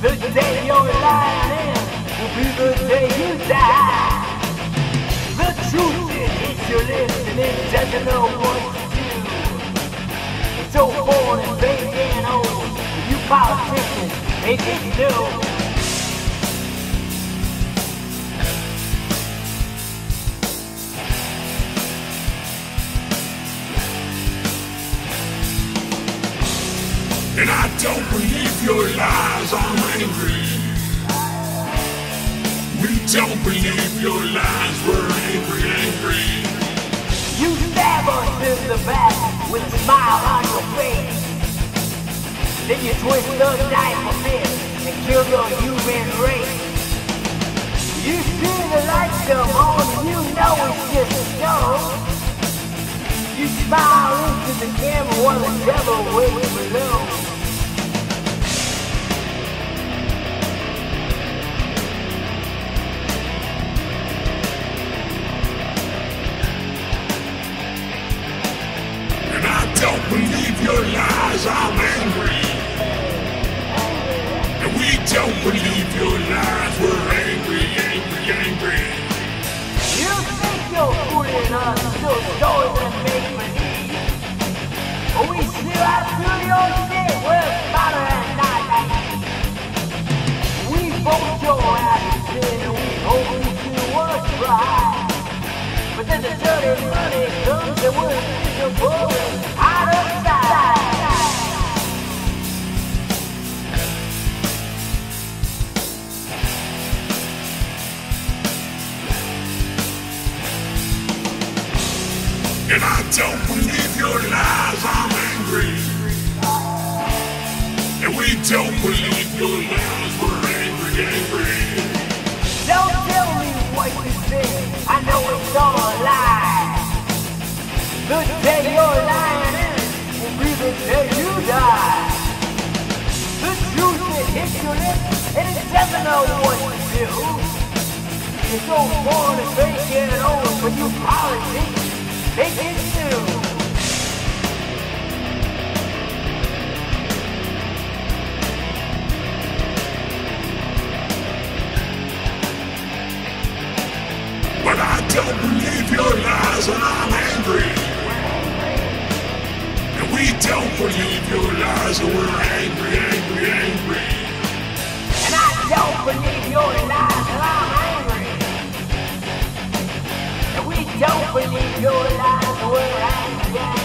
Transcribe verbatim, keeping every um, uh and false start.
The day you're lying in will be the day you die. The truth is hits your lips and it doesn't know what to do. It's so born and baked and old. You politicians make it new. And I don't believe your lies, I'm angry. We don't believe your lies, we're angry, angry. You stab us in the back with a smile on your face. Then you twist the knife a bit and kill the human race. You see the lights come on and you know it's just a show. You smile into the camera while the devil waits below. And I don't believe your lies, I'm angry. And we don't believe your lies, we're angry, angry, angry. You think you're fooling us, your stories are make believe. But we still have to do your shit, we're smarter and not naive. We vote your ass in and we hope you do what's right. But then the dirty money comes and we're miserable and out of sight. And I don't believe your lies, I'm angry. And we don't believe your lies, we're angry, angry. Don't tell me what you think, I know it's all a lie. The day you're lying in will be the day you die. The truth that hits your lips and it doesn't know what to do. You're so born and fake and old, but you politics make it new. But I don't believe your lies and I'm angry. And we don't believe your lies and we're angry, angry, angry. And I don't believe your lies and I'm angry. And we don't believe your lies and we're angry.